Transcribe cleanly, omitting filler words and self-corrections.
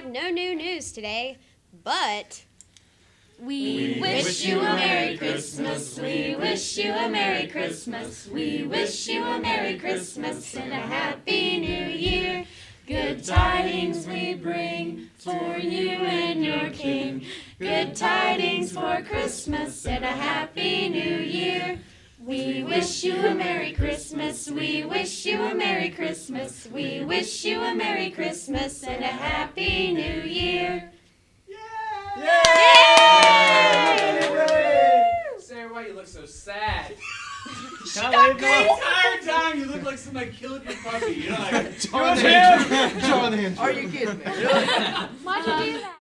no new news today, but we wish you a Merry Christmas. We wish you a Merry Christmas. We wish you a Merry Christmas and a Happy New Year. Good tidings we bring for you and your King. Good tidings for Christmas and a Happy New Year. We wish you a Merry Christmas. We wish you a Merry Christmas. We wish you a Merry Christmas and a Happy New Year. Yay! Sarah, why you look so sad? The entire time you look like somebody killed your puppy. You're like, John the hand. Are you kidding me? why'd you do that?